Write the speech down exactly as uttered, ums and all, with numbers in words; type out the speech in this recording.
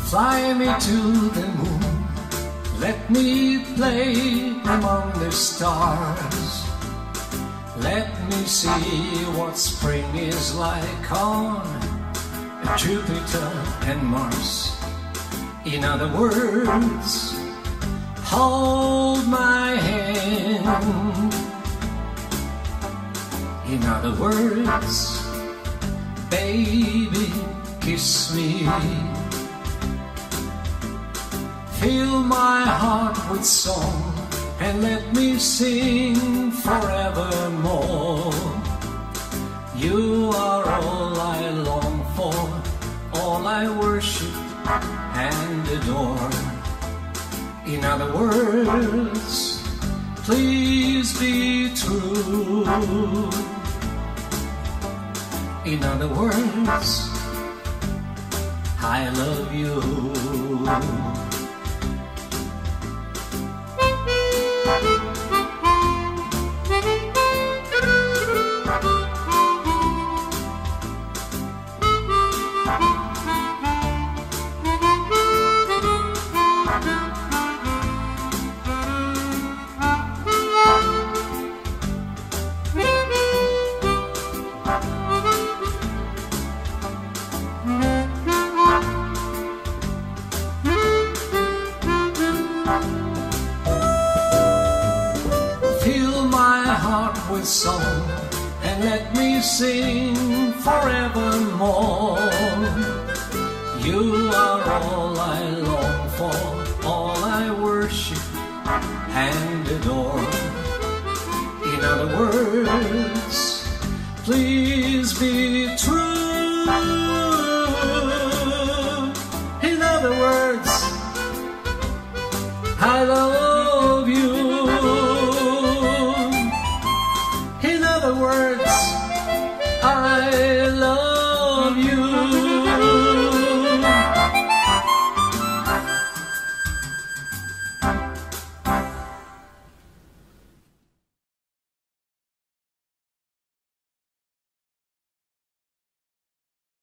Fly me to the moon, let me play among the stars. Let me see what spring is like on Jupiter and Mars. In other words, hold my hand. In other words, baby, kiss me. Fill my heart with song and let me sing forevermore. You are all I long for, all I worship and adore. In other words, please be true. In other words, I love you. Fill my heart with song and let me sing forevermore. You are all I long for, all I worship and adore. In other words, please be true. In other words, I love